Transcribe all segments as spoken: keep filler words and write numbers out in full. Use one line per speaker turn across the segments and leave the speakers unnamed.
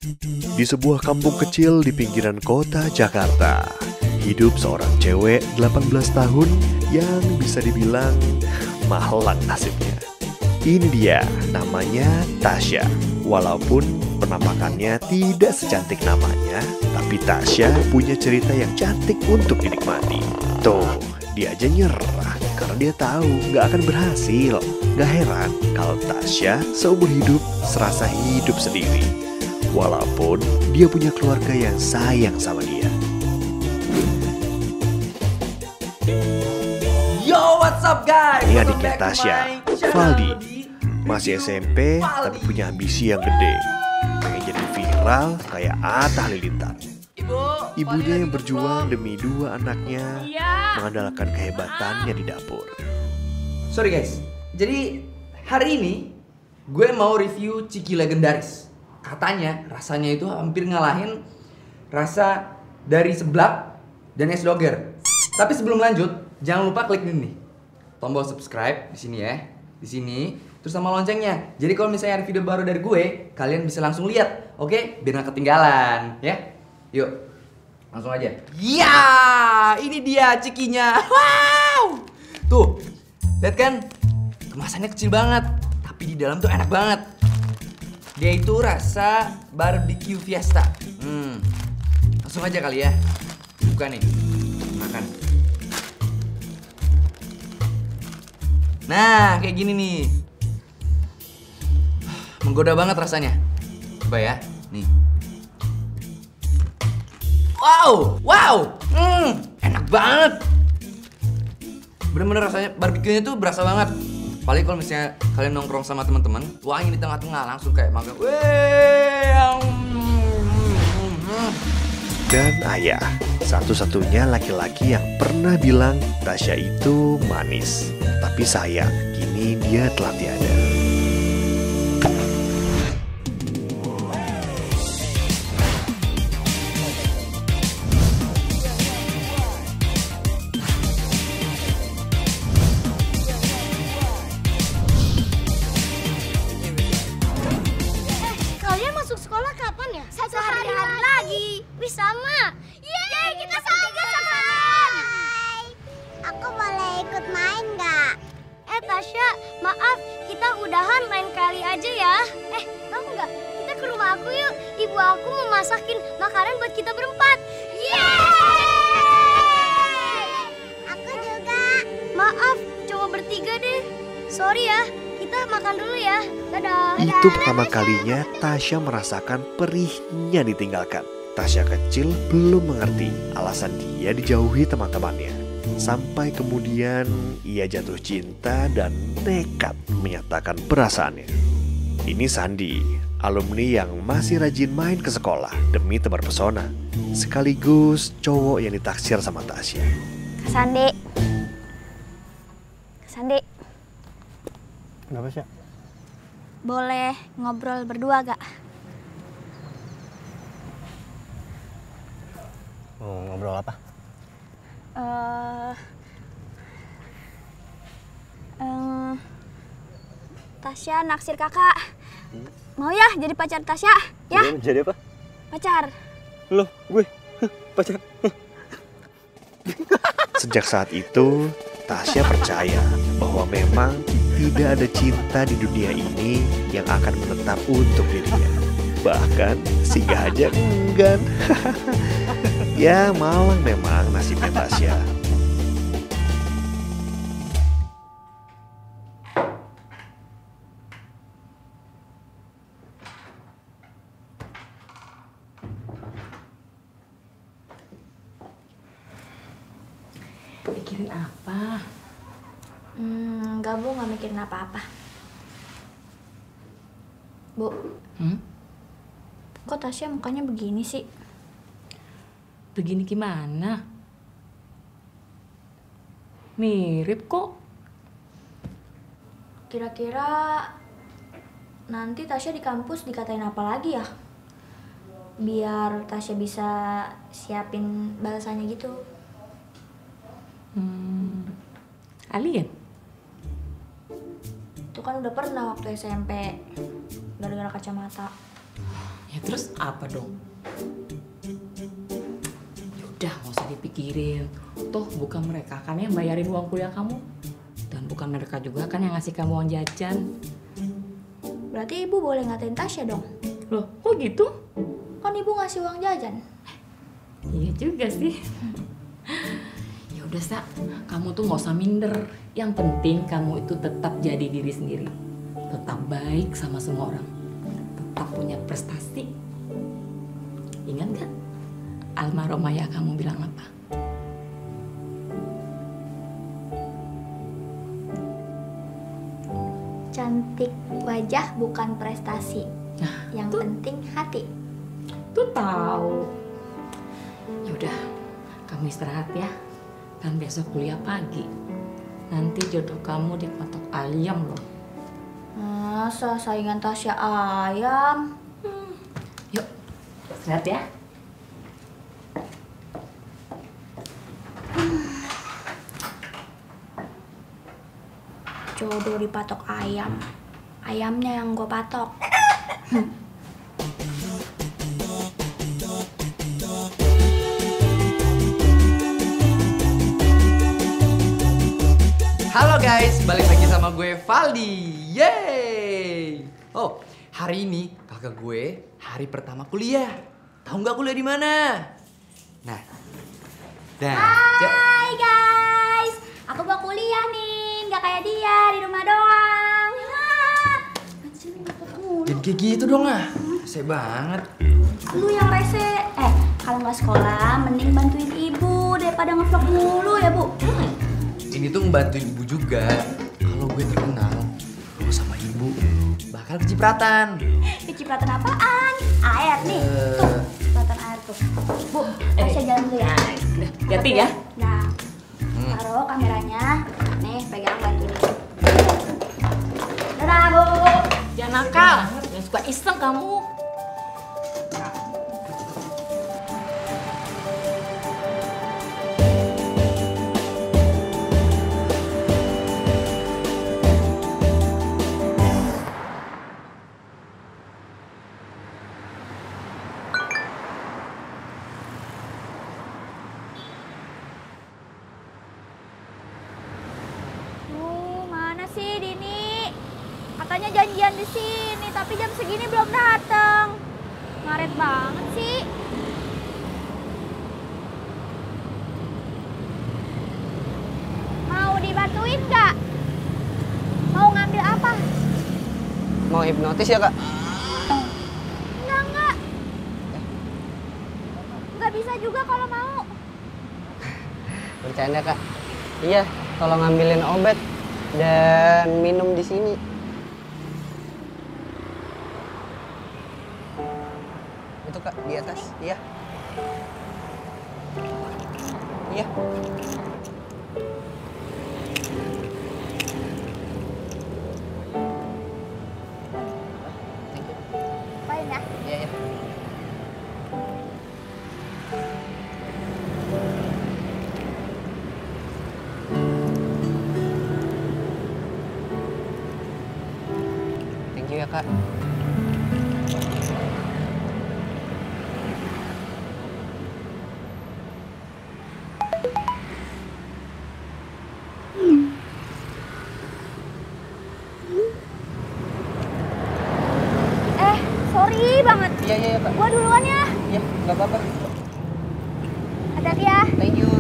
Di sebuah kampung kecil di pinggiran kota Jakarta, hidup seorang cewek delapan belas tahun yang bisa dibilang malang nasibnya. Ini dia, namanya Tasya. Walaupun penampakannya tidak secantik namanya, tapi Tasya punya cerita yang cantik untuk dinikmati. Tuh, dia aja nyerah karena dia tahu gak akan berhasil. Gak heran kalau Tasya seumur hidup serasa hidup sendiri. Walaupun dia punya keluarga yang sayang sama dia.
Yo, what's up guys?
Ini adiknya Tasya, Valdi. Masih S M P tapi punya ambisi yang gede. Pengen jadi viral kayak Atta Halilintar. Ibunya yang berjuang demi dua anaknya, mengandalkan kehebatannya di dapur.
Sorry guys, jadi hari ini gue mau review Ciki legendaris. Katanya rasanya itu hampir ngalahin rasa dari seblak dan es doger. Tapi sebelum lanjut, jangan lupa klik ini nih, tombol subscribe di sini ya, di sini, terus sama loncengnya. Jadi kalau misalnya ada video baru dari gue, kalian bisa langsung lihat, oke? Biar nggak ketinggalan, ya. Yuk, langsung aja. Ya, ini dia cikinya. Wow, tuh, lihat kan? Kemasannya kecil banget, tapi di dalam tuh enak banget. Dia itu rasa barbecue fiesta. Hmm, langsung aja kali ya. Buka nih, makan. Nah, kayak gini nih. Menggoda banget rasanya. Coba ya, nih. Wow, wow, hmm, enak banget. Bener-bener rasanya barbecue-nya tuh berasa banget. Paling kalau misalnya kalian nongkrong sama teman-teman, tuangin di tengah-tengah langsung kayak makan.
Dan ayah, satu-satunya laki-laki yang pernah bilang Tasya itu manis. Tapi sayang, kini dia telah tiada.
Masuk sekolah kapan ya? Satu hari, hari lagi. Wih sama. Yeay, kita sama sama. Hai. Aku boleh ikut main nggak? Eh Tasya, maaf kita udahan lain kali aja ya. Eh, tahu nggak? Kita ke rumah aku yuk. Ibu aku mau masakin makanan buat kita berempat. Yeay. Aku juga. Maaf, coba bertiga deh. Sorry ya. Kita makan dulu ya. Dadah.
Itu pertama kalinya Tasya merasakan perihnya ditinggalkan. Tasya kecil belum mengerti alasan dia dijauhi teman-temannya. Sampai kemudian ia jatuh cinta dan nekat menyatakan perasaannya. Ini Sandi, alumni yang masih rajin main ke sekolah demi tebar pesona. Sekaligus cowok yang ditaksir sama Tasya.
Kak Sandi. Kak Sandi.
Kenapa sih?
Boleh ngobrol berdua gak?
Mau ngobrol apa?
Uh, um, Tasya naksir kakak. Hmm? Mau ya jadi pacar Tasya? Ya?
Jadi, jadi apa?
Pacar.
Loh, gue? Pacar?
Sejak saat itu, Tasya percaya bahwa memang tidak ada cinta di dunia ini yang akan menetap untuk dirinya. Bahkan singgah aja enggan. Ya malang memang nasibnya Tasya.
Mikirin apa?
Hmm, enggak Bu, nggak mikirin apa-apa. Bu,
Hmm?
kok Tasya mukanya begini sih?
Begini gimana? Mirip kok.
Kira-kira nanti Tasya di kampus dikatain apa lagi ya? Biar Tasya bisa siapin balasannya gitu.
Hmm. Alien?
Itu kan udah pernah waktu S M P, gara-gara kacamata.
Ya Ya terus apa dong? Yaudah, nggak usah dipikirin. Toh bukan mereka kan yang bayarin uang kuliah kamu. Dan bukan mereka juga kan yang ngasih kamu uang jajan.
Berarti ibu boleh ngatain Tasya dong?
Loh, kok gitu?
Kan ibu ngasih uang jajan.
Iya juga sih. Ya udah Sa, kamu tuh nggak usah minder. Yang penting kamu itu tetap jadi diri sendiri, tetap baik sama semua orang, tetap punya prestasi. Ingat gak almarhum ayah kamu bilang apa?
Cantik wajah bukan prestasi.
Nah,
Yang
tuh,
penting hati.
tuh tahu. Yaudah, kamu istirahat ya. Kan besok kuliah pagi. Nanti jodoh kamu dipatok ayam loh.
Masa saingan Tasya ayam?
Hmm. Yuk, istirahat ya.
Jodoh dipatok ayam. Ayamnya yang gue patok.
Halo guys, balik lagi sama gue Valdi. Yeay. Oh, hari ini kakak gue hari pertama kuliah. Tahu nggak kuliah di mana? Nah, dah. ja-
Hai guys, aku mau kuliah nih, nggak kayak dia di rumah doang.
Jangan kayak gitu dong ah. Rese banget.
Lu yang rese. Eh, kalau nggak sekolah, mending bantuin ibu daripada ngevlog mulu ya bu.
Ini tuh ngebantuin ibu juga. Kalau gue terkenal, gue sama ibu bakal kecipratan.
Kecipratan apaan? Air nih.
Eh.
Tuh, cipratan air tuh. Bu, Tasya jalan dulu ya.
Udah, hati ya.
Nah,
Hmm.
taruh kameranya. Nih, pegang bantuin ibu. Dadah, Bu.
Jangan nakal, jangan suka iseng kamu.
Uh, mana sih Dini? Katanya janjian di sini, tapi jam segini belum datang. Ngaret banget sih. Mau dibantuin nggak? Mau ngambil apa?
Mau hipnotis ya kak?
Enggak, enggak. Nggak bisa juga kalau mau.
Bercanda kak. Iya, tolong ngambilin obat dan minum di sini. Itu kak di atas. Iya. Iya.
Apain ya?
Iya iya. Thank you ya kak.
Eh, sorry banget.
Iya iya iya kak.
Gua duluan ya.
Iya nggak apa-apa.
Hati-hati ya.
Thank you.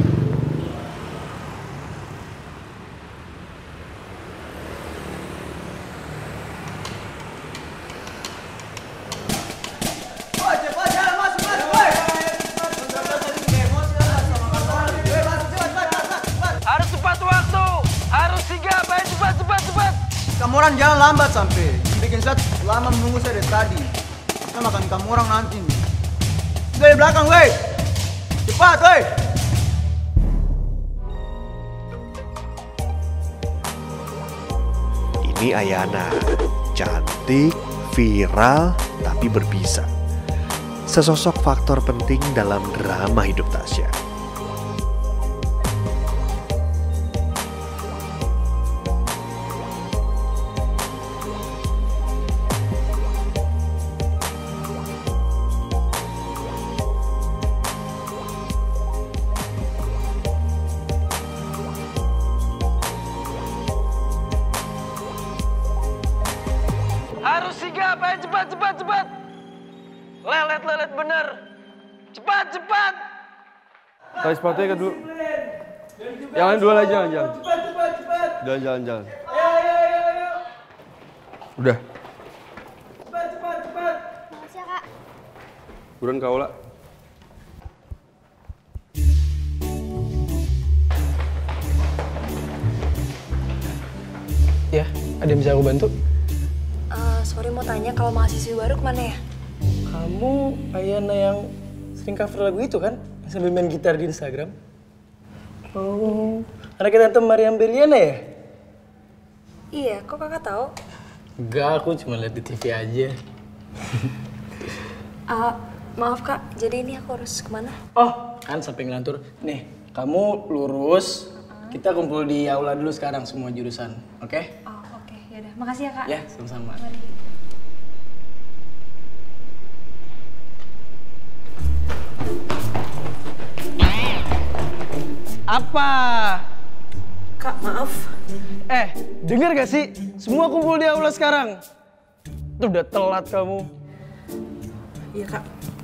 Harus tepat waktu, harus sigap, ayo cepat, cepat, cepat.
Kamu orang jangan lambat sampai. Bikin saya lama menunggu saya dari tadi. Saya makan kamu orang nanti nih. Dari belakang, weh. Cepat, weh.
Ini Ayana, cantik, viral, tapi berbisa. Sesosok faktor penting dalam drama hidup Tasya.
sigap, ayo cepat, cepat, cepat. Lelet, lelet bener. Cepat, cepat.
Tarik sepatunya ke dulu. Yang lain dua lagi, jangan, jangan.
Cepat, cepat, cepat.
Jalan, jalan, jalan.
Ayo, ayo, ayo, ayo.
Udah,
Cepat, cepat, cepat.
Makasih ya, Kak.
buruan kau lah.
Ya, ada yang bisa aku bantu?
Uh, sorry mau tanya, kalau mahasiswa baru kemana ya?
Kamu Ayana yang sering cover lagu itu kan? Yang sambil main gitar di Instagram? Oh, anaknya Tante Mariam Beliana ya?
Iya, kok kakak tahu?
Enggak, aku cuma lihat di T V aja.
Uh, maaf kak, jadi ini aku harus kemana?
Oh, kan sampai ngelantur. Nih, kamu lurus. Kita kumpul di aula dulu sekarang semua jurusan, oke? Okay?
Oh oke, okay. Yaudah. Makasih ya kak.
Ya, sama-sama. Apa?
Kak, maaf.
Eh, denger gak sih? Semua kumpul di aula sekarang. Tuh udah telat kamu.
Iya kak.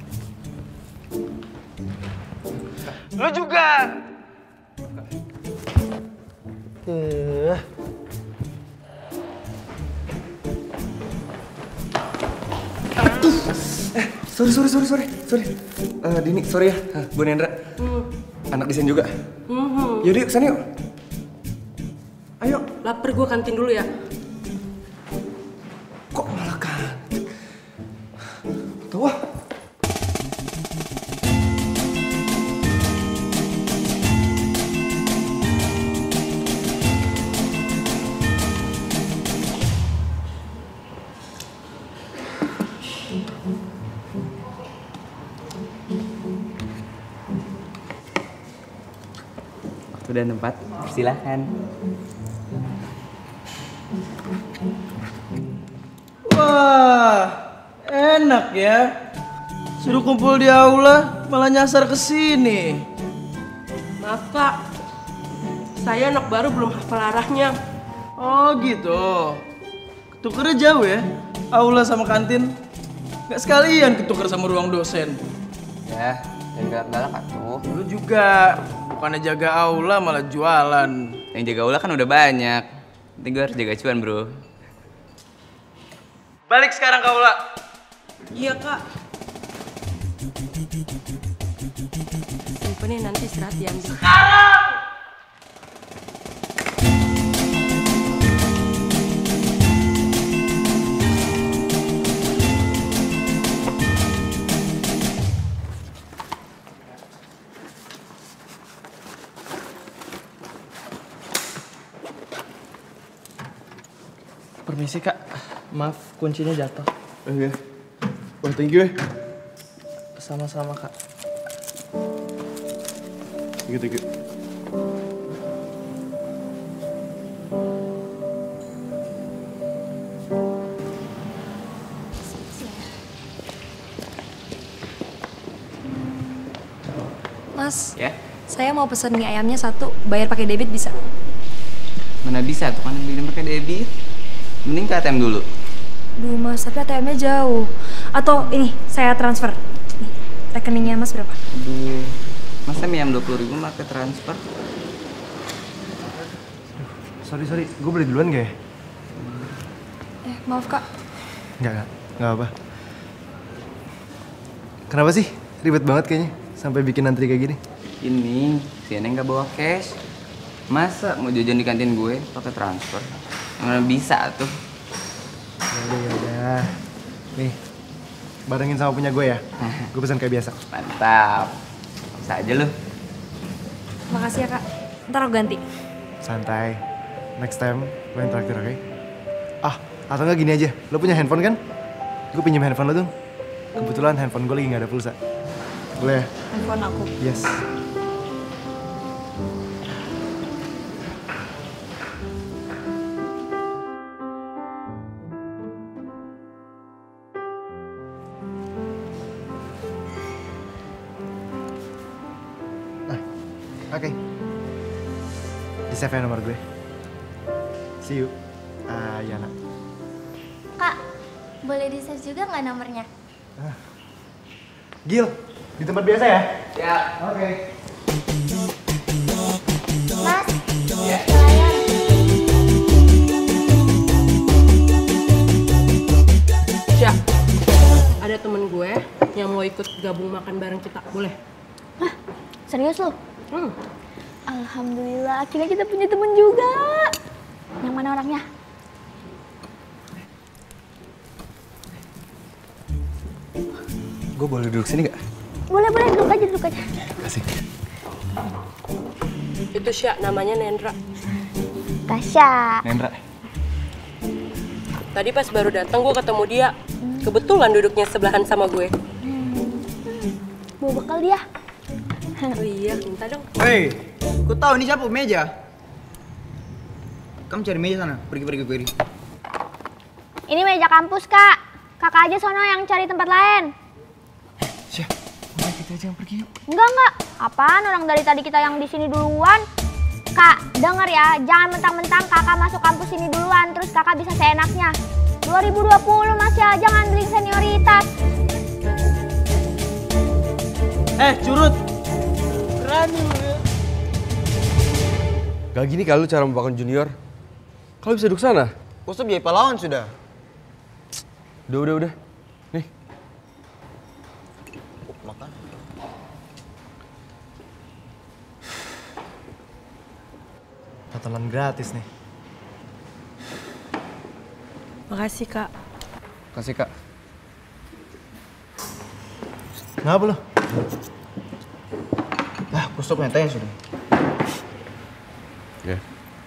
Lu juga.
Uh.
Eh, sorry, sorry, sorry, sorry, sorry. Uh, Dini, sorry ya, uh, Bu Nendra. Hmm. Anak desain juga.
Mm-hmm.
Yaudah yuk, kesana yuk. Ayo.
Laper, gue kantin dulu ya.
Kok malah kantin? Tuh ah.
Waktu dan tempat, silahkan.
Wah, enak ya. Suruh kumpul di aula, malah nyasar ke sini.
Maaf kak, saya anak baru belum hafal arahnya.
Oh gitu. Ketukernya jauh ya, aula sama kantin. Gak sekalian ketuker sama ruang dosen.
Ya, jangan galak-galak atuh.
Lu juga, bukannya jaga aula malah jualan.
Yang jaga aula kan udah banyak. Nanti gue harus jaga cuan bro.
Balik sekarang ke aula.
Iya kak. Simpennya nanti istirahat diambil.
Sekarang! Permisi kak, maaf kuncinya jatuh.
Oh iya. Wah, thank you ya.
Sama-sama kak.
Thank you, thank you.
Mas,
Ya?
saya mau pesen mie ayamnya satu, bayar pakai debit bisa?
Mana bisa tuh kan beli pakai debit. Mending ke A T M dulu.
Duh mas, tapi A T M-nya jauh. Atau ini, saya transfer. Nih, rekeningnya mas berapa?
Aduh, masa mie ayam dua puluh ribu pakai transfer?
Sorry, sorry. Gue beli duluan gak ya?
Eh, maaf kak.
Enggak, enggak. Enggak apa. Kenapa sih? Ribet banget kayaknya. Sampai bikin antri kayak gini.
Ini, si Eneng gak bawa cash. Masa mau jajan di kantin gue pakai transfer? Yang mana bisa tuh.
Yaudah, yaudah. Nih, barengin sama punya gue ya. Gue pesan kayak biasa.
Mantap. Bisa aja lu.
Makasih ya kak. Ntar aku ganti.
Santai. Next time lo yang traktir, oke? Okay? Ah, atau enggak gini aja. Lo punya handphone kan? Gue pinjam handphone lo dong. Kebetulan handphone gue lagi gak ada pulsa. Boleh ya?
Handphone aku.
Yes. Oke. Okay. Di save nomor gue. See you, Ayana.
Kak, Boleh di-share juga nggak nomornya?
Gil, di tempat biasa ya?
Ya.
Oke. Okay.
Mas,
Ya.
layar.
Syak, ada temen gue yang mau ikut gabung makan bareng kita, boleh?
Hah? Serius lo?
Hmm.
Alhamdulillah, akhirnya kita punya temen juga. Yang mana orangnya?
Gue boleh duduk sini gak?
Boleh, boleh. Duduk aja, duduk aja.
Kasih.
Itu Syak, namanya Nendra.
Tasya.
Nendra.
Tadi pas baru datang gue ketemu dia. Kebetulan duduknya sebelahan sama gue.
Mau bekal dia?
Oh iya, minta dong.
Hei, kau tahu ini siapa meja? Kamu cari meja sana, pergi pergi pergi.
Ini meja kampus, Kak. Kakak aja sono yang cari tempat lain.
Syah, udah kita aja yang pergi yuk.
Enggak, enggak. Apaan orang dari tadi kita yang di sini duluan? Kak, denger ya, jangan mentang-mentang kakak masuk kampus ini duluan, terus kakak bisa seenaknya. dua ribu dua puluh masih aja ngandelin senioritas.
Eh, curut. Berani lu ya.
Gak gini kalau cara membawakan junior. Kalau bisa duduk sana.
Kau sudah jadi pahlawan sudah.
Udah, udah, udah. Nih.
Makan.
Tatalan gratis nih.
Makasih, Kak.
Kasih, Kak.
Kenapa lo?
Ah, kau stop tanya sudah.
Ya.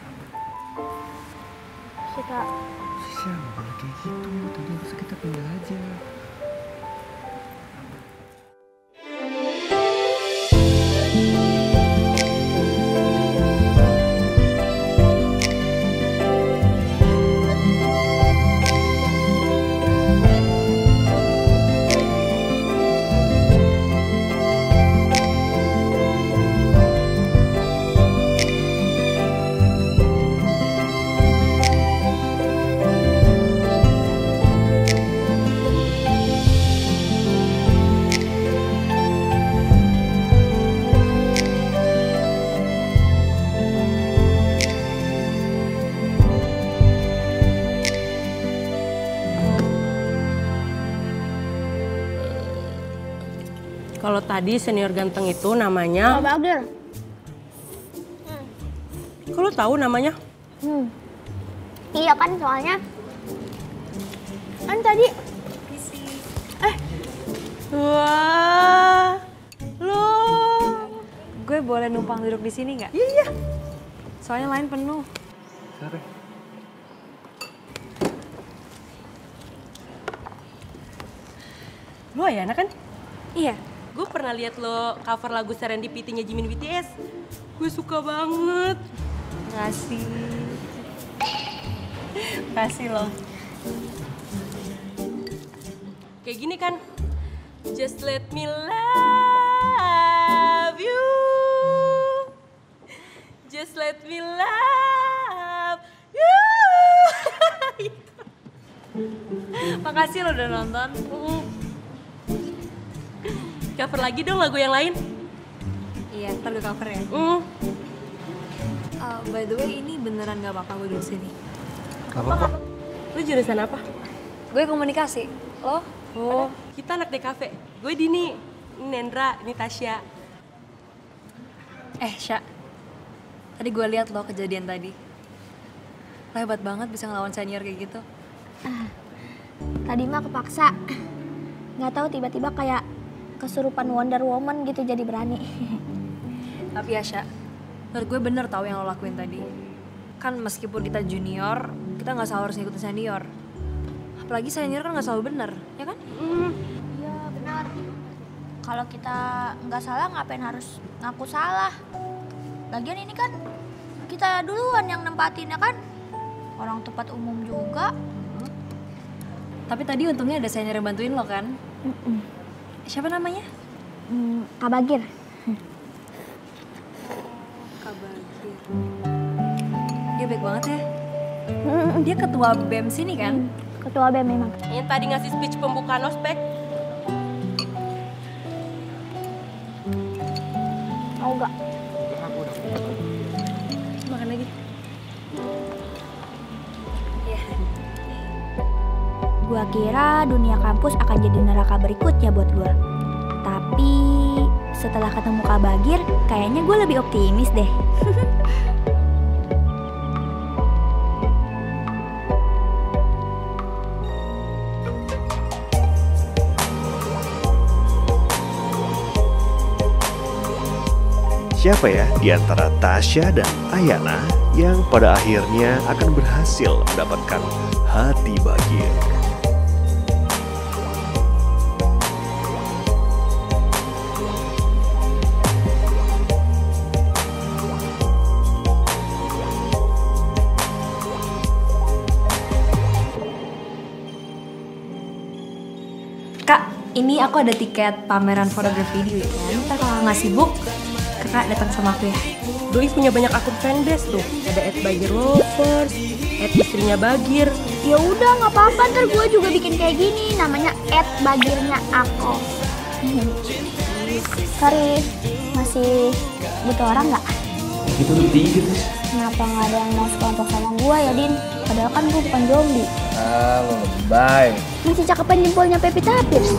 Si Kak.
Sisya, gak boleh kayak gitu. Tadi bisa kita pindah aja.
Kalau tadi senior ganteng itu namanya...
Pak Bagir.
Kok lo tahu namanya?
Hmm. Iya kan soalnya. Kan tadi. Eh.
Wah. Lo. Gue boleh numpang duduk di sini nggak?
Iya, iya.
Soalnya lain penuh.
Siapa?
Lo Ayana kan?
Iya.
Gue pernah lihat lo cover lagu Serendipity-nya Jimin B T S. Gue suka banget.
Makasih. Makasih lo.
Kayak gini kan. Just let me love you. Just let me love you.
Makasih lo udah nonton.
Cover lagi dong lagu yang lain.
Iya, ntar gue cover ya.
Mm.
Uh, by the way, ini beneran gak bakal gue duduk sini.
Gak apa-apa.
Lu jurusan apa?
Gue komunikasi. Lo?
Oh, kita anak D K V. Gue Dini, ini Nendra, ini Tasya.
Eh, Sya. Tadi gue lihat lo kejadian tadi. Lo hebat banget bisa ngelawan senior kayak gitu.
Ah, tadi mah kepaksa. Nggak tahu tiba-tiba kayak kesurupan Wonder Woman gitu jadi berani.
Tapi ya, Sya, menurut gue bener tau yang lo lakuin tadi. Kan meskipun kita junior, kita nggak selalu harus ngikutin senior. Apalagi senior kan nggak selalu bener, ya kan?
Iya benar. Kalau kita nggak salah ngapain harus ngaku salah? Lagian ini kan kita duluan yang nempatin ya kan? Orang tempat umum juga.
Tapi tadi untungnya ada senior yang bantuin lo kan?
Mm-mm.
Siapa namanya?
Hmm, Kak Bagir.
Kak Bagir. Dia baik banget ya. Dia ketua B E M sini kan?
Ketua B M memang.
Yang tadi ngasih speech pembukaan ospek.
Mau gak?
Makan lagi.
Gua kira dunia kampus akan jadi neraka berikutnya buat gua. Tapi setelah ketemu Kak Bagir, kayaknya gue lebih optimis deh.
Siapa ya di antara Tasya dan Ayana yang pada akhirnya akan berhasil mendapatkan hati Bagir?
Kak, ini aku ada tiket pameran fotografi di weekend. Ntar kalau nggak sibuk, kakak datang sama aku ya.
Doi punya banyak akun fanbase tuh. Ada at Bagir Lovers, at istrinya Bagir.
Ya udah nggak apa-apa, ntar gue juga bikin kayak gini, namanya at Bagirnya aku. Sorry, masih butuh orang nggak?
Itu bertiga terus.
Kenapa nggak ada yang mau sekelompok sama gue ya, Din? Padahal kan gue bukan zombie.
Halo, bye.
Masih cakepan jempolnya Pevita Pierce.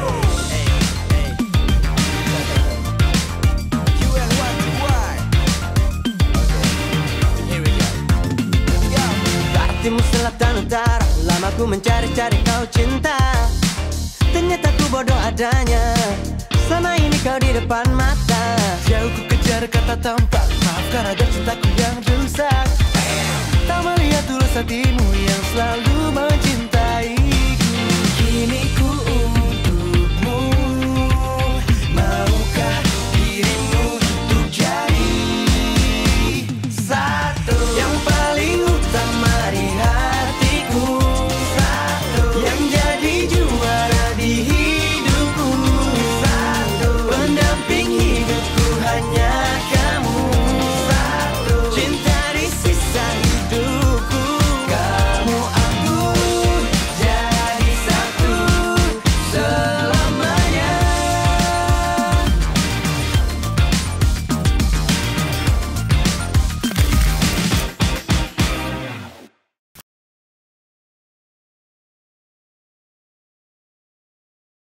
Timur selatan utara, lama ku mencari-cari kau cinta. Ternyata ku bodoh adanya, selama ini kau di depan mata. Jauh ku kejar kata tampak, maafkan aja cintaku yang rusak. Tak melihat tulus hatimu yang selalu mencinta.